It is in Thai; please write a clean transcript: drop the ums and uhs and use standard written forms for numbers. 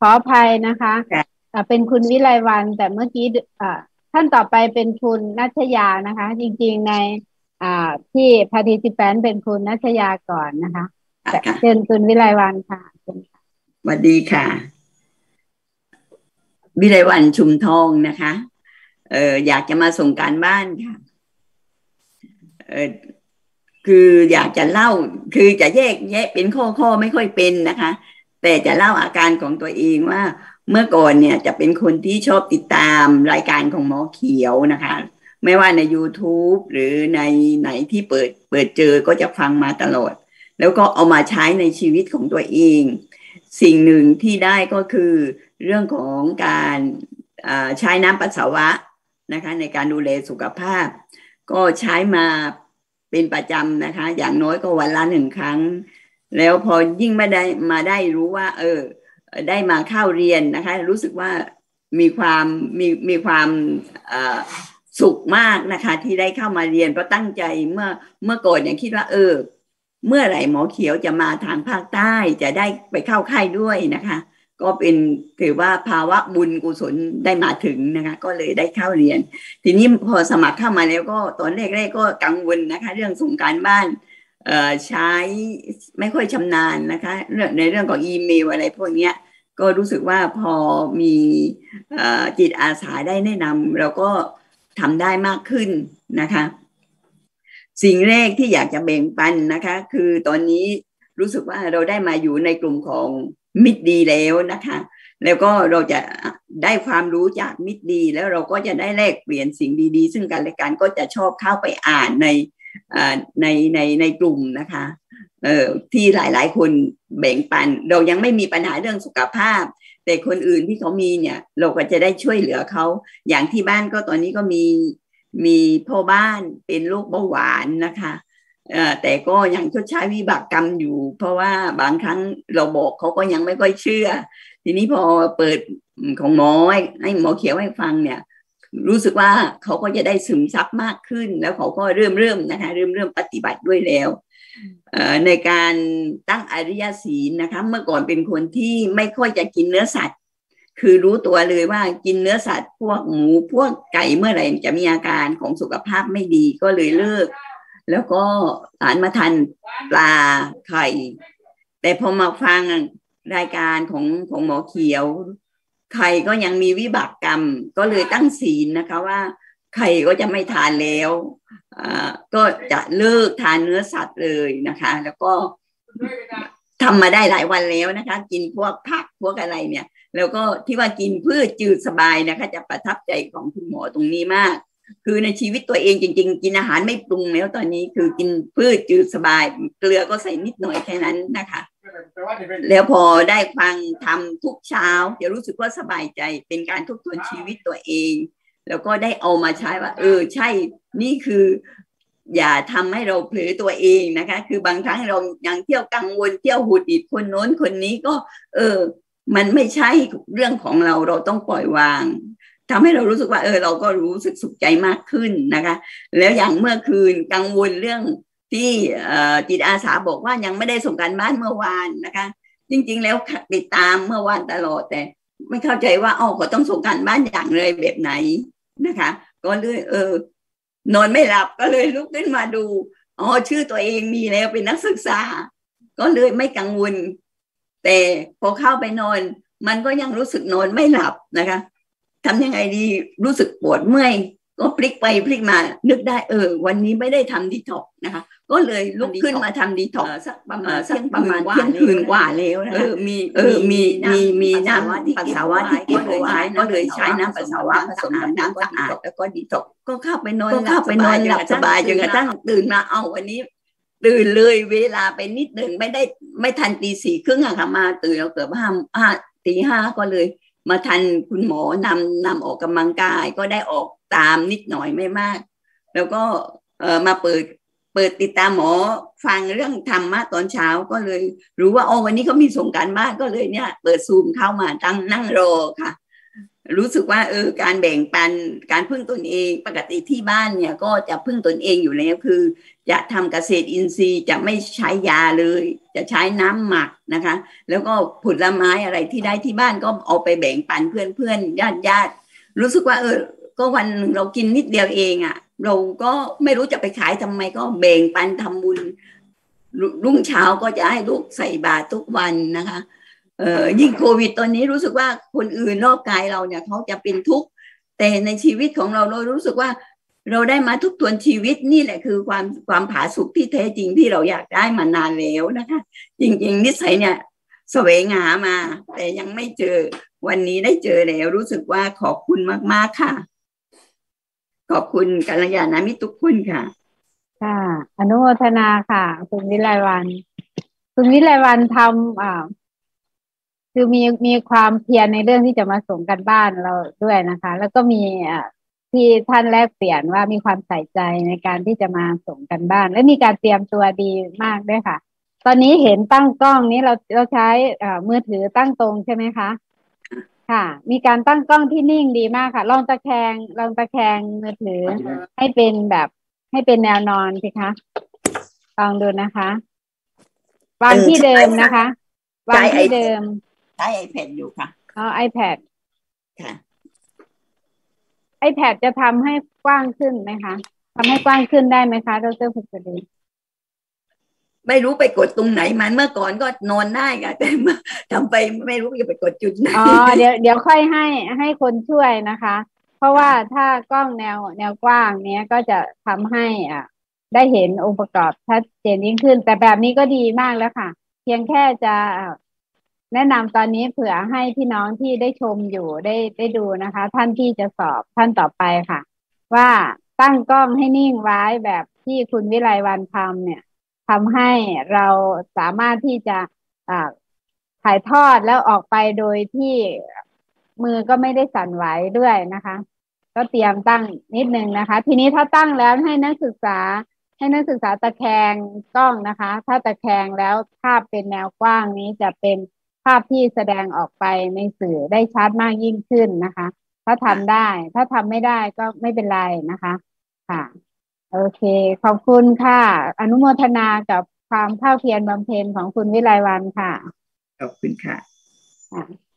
ออภัยนะคะค่ะเป็นคุณวิไลวรรณแต่เมื่อกี้ท่านต่อไปเป็นคุณนัชยานะคะจริงๆในที่ participant เป็นคุณนัชยาก่อนนะคะแต่ค่ะเชิญคุณวิไลวรรณค่ะเชิญค่ะสวัสดีค่ะวิไลวรรณชุมทองนะคะอยากจะมาส่งการบ้านค่ะเออคืออยากจะเล่าคือจะแยกแยะเป็นข้อไม่ค่อยเป็นนะคะแต่จะเล่าอาการของตัวเองว่าเมื่อก่อนเนี่ยจะเป็นคนที่ชอบติดตามรายการของหมอเขียวนะคะไม่ว่าใน YouTube หรือในไหนที่เปิดเจอก็จะฟังมาตลอดแล้วก็เอามาใช้ในชีวิตของตัวเองสิ่งหนึ่งที่ได้ก็คือเรื่องของการใช้น้ำปัสสาวะนะคะในการดูแลสุขภาพก็ใช้มาเป็นประจำนะคะอย่างน้อยก็วันละ1 ครั้งแล้วพอยิ่งมาได้รู้ว่าได้มาเข้าเรียนนะคะรู้สึกว่ามีความมีความสุขมากนะคะที่ได้เข้ามาเรียนเพราะตั้งใจเมื่อก่อนเนี่ยคิดว่าเมื่อไหร่หมอเขียวจะมาทางภาคใต้จะได้ไปเข้าค่ายด้วยนะคะก็เป็นถือว่าภาวะบุญกุศลได้มาถึงนะคะก็เลยได้เข้าเรียนทีนี้พอสมัครเข้ามาแล้วก็ตอนแรกๆก็กังวลนะคะเรื่องส่งการบ้านใช้ไม่ค่อยชำนาญนะคะในเรื่องของอีเมลอะไรพวกนี้ก็รู้สึกว่าพอมีจิตอาสาได้แนะนำเราก็ทำได้มากขึ้นนะคะสิ่งแรกที่อยากจะแบ่งปันนะคะคือตอนนี้รู้สึกว่าเราได้มาอยู่ในกลุ่มของมิตรดีแล้วนะคะแล้วก็เราจะได้ความรู้จากมิตรดีแล้วเราก็จะได้แลกเปลี่ยนสิ่งดีๆซึ่งกันและกันก็จะชอบเข้าไปอ่านในกลุ่มนะคะที่หลายๆคนแบ่งปันเรายังไม่มีปัญหาเรื่องสุขภาพแต่คนอื่นที่เขามีเนี่ยเราก็จะได้ช่วยเหลือเขาอย่างที่บ้านก็ตอนนี้ก็มีพ่อบ้านเป็นโรคเบาหวานนะคะแต่ก็ยังชดใช้วิบากกรรมอยู่เพราะว่าบางครั้งเราบอกเขาก็ยังไม่ค่อยเชื่อทีนี้พอเปิดของหมอให้หมอเขียวให้ฟังเนี่ยรู้สึกว่าเขาก็จะได้ซึมซับมากขึ้นแล้วเขาก็เริ่มนะคะเริ่มปฏิบัติด้วยแล้วในการตั้งอริยศีลนะคะเมื่อก่อนเป็นคนที่ไม่ค่อยจะกินเนื้อสัตว์คือรู้ตัวเลยว่ากินเนื้อสัตว์พวกหมูพวกไก่เมื่อไหร่จะมีอาการของสุขภาพไม่ดีก็เลยเลิกแล้วก็หันมาทานปลาไข่แต่พอมาฟังรายการของหมอเขียวไข่ก็ยังมีวิบากกรรมก็เลยตั้งศีลนะคะว่าไข่ก็จะไม่ทานแล้วก็จะเลิกทานเนื้อสัตว์เลยนะคะแล้วก็ทำมาได้หลายวันแล้วนะคะกินพวกผักพวกอะไรเนี่ยแล้วก็ที่ว่ากินพืชจืดสบายนะคะจะประทับใจของคุณหมอตรงนี้มากคือในชีวิตตัวเองจริงๆกินอาหารไม่ปรุงแล้วตอนนี้คือกินพืชจืดสบายเกลือก็ใส่นิดหน่อยแค่นั้นนะคะแล้วพอได้ฟังทำทุกเช้าจะรู้สึกว่าสบายใจเป็นการทบทวนชีวิตตัวเองแล้วก็ได้เอามาใช้ว่าใช่นี่คืออย่าทำให้เราเผลอตัวเองนะคะคือบางครั้งเรายังเที่ยวกังวลเที่ยวหุดหงิดคนโน้นคนนี้ก็มันไม่ใช่เรื่องของเราต้องปล่อยวางทำให้เรารู้สึกว่าเราก็รู้สึกสุขใจมากขึ้นนะคะแล้วอย่างเมื่อคืนกังวลเรื่องที่จิตอาสาบอกว่ายังไม่ได้ส่งการบ้านเมื่อวานนะคะจริงๆแล้วติดตามเมื่อวานตลอดแต่ไม่เข้าใจว่าเขาต้องส่งการบ้านอย่างไรแบบไหนนะคะก็เลยนอนไม่หลับก็เลยลุกขึ้นมาดูชื่อตัวเองมีแล้วเป็นนักศึกษาก็เลยไม่กังวลแต่พอเข้าไปนอนมันก็ยังรู้สึกนอนไม่หลับนะคะทำยังไงดีรู้สึกปวดเมื่อยก็พลิกไปพลิกมานึกได้วันนี้ไม่ได้ทำดีท็อกนะคะก็เลยลุกขึ้นมาทำดีท็อกสักประมาณเที่ยงคืนกว่าแล้วนะมีน้ำปัสสาวะที่เก็บเอาไว้ก็เลยใช้น้ำปัสสาวะผสมกับน้ำสะอาดแล้วก็ดีท็อกก็เข้าไปนอนหลับสบายจนกระทั่งตื่นมาวันนี้ตื่นเลยเวลาไปนิดหนึ่งไม่ทันตี 4:30อะค่ะมาตื่นเราเกือบตี 5ก็เลยมาทันคุณหมอนำออกกำลังกายก็ได้ออกตามนิดหน่อยไม่มากแล้วก็มาเปิดติดตามหมอฟังเรื่องธรรมะตอนเช้าก็เลยรู้ว่าวันนี้เขามีส่งการบ้านก็เลยเนี่ยเปิดซูมเข้ามานั่งรอค่ะรู้สึกว่าการแบ่งปันการพึ่งตนเองปกติที่บ้านเนี่ยก็จะพึ่งตนเองอยู่แล้วคือจะทำเกษตรอินทรีย์จะไม่ใช้ยาเลยจะใช้น้ำหมักนะคะแล้วก็ผลไม้อะไรที่ได้ที่บ้านก็เอาไปแบ่งปันเพื่อนๆญาติรู้สึกว่าก็วันหนึ่งเรากินนิดเดียวเองอ่ะเราก็ไม่รู้จะไปขายทำไมก็แบ่งปันทำบุญรุ่งเช้าก็จะให้ลูกใส่บาตรทุกวันนะคะยิ่งโควิดตอนนี้รู้สึกว่าคนอื่นรอบกายเราเนี่ยเขาจะเป็นทุกข์แต่ในชีวิตของเรารู้สึกว่าเราได้มาทบทวนชีวิตนี่แหละคือความผาสุกที่แท้จริงที่เราอยากได้มานานแล้วนะคะจริงๆนิสัยเนี่ยแสวงหามาแต่ยังไม่เจอวันนี้ได้เจอแล้วรู้สึกว่าขอบคุณมากๆค่ะขอบคุณกัลยาณมิตรทุกคนค่ะค่ะอนุโมทนาค่ะคุณวิไลวรรณคุณวิไลวรรณทำคือมีความเพียรในเรื่องที่จะมาส่งกันบ้านเราด้วยนะคะแล้วก็มีที่ท่านแลกเปลี่ยนว่ามีความใส่ใจในการที่จะมาส่งกันบ้านและมีการเตรียมตัวดีมากด้วยค่ะตอนนี้เห็นตั้งกล้องนี้เราใช้มือถือตั้งตรงใช่ไหมคะค่ะมีการตั้งกล้องที่นิ่งดีมากค่ะลองตะแคงมือถือให้เป็นแบบให้เป็นแนวนอนสิคะลองดูนะคะวางที่เดิมนะคะวางที่เดิมใช้ iPad อยู่ค่ะ iPad ค่ะ iPad จะทำให้กว้างขึ้นไหมคะทำให้กว้างขึ้นได้ไหมคะดร.พุทธดีไม่รู้ไปกดตรงไหนมันเมื่อก่อนก็นอนได้ค่ะแต่ทำไปไม่รู้จะไปกดจุดไหนเดี๋ยวค่อยให้คนช่วยนะคะ เพราะว่าถ้ากล้องแนวกว้างเนี้ยก็จะทำให้ได้เห็นองค์ประกอบชัดเจนยิ่งขึ้นแต่แบบนี้ก็ดีมากแล้วค่ะเพียงแค่จะแนะนำตอนนี้เผื่อให้พี่น้องที่ได้ชมอยู่ได้ดูนะคะ ท่านที่จะสอบท่านต่อไปค่ะว่าตั้งกล้องให้นิ่งไว้แบบที่คุณวิไลวรรณทำเนี่ยทำให้เราสามารถที่จะอ่าถ่ายทอดแล้วออกไปโดยที่มือก็ไม่ได้สั่นไหวด้วยนะคะก็เตรียมตั้งนิดนึงนะคะทีนี้ถ้าตั้งแล้วให้นักศึกษาตะแคงกล้องนะคะถ้าตะแคงแล้วภาพเป็นแนวกว้างนี้จะเป็นภาพที่แสดงออกไปในสื่อได้ชัดมากยิ่งขึ้นนะคะถ้าทำได้ถ้าทำไม่ได้ก็ไม่เป็นไรนะคะค่ะโอเคขอบคุณค่ะอนุโมทนากับความภาคเพียรบำเพ็ญของคุณวิไลวรรณค่ะขอบคุณค่ะ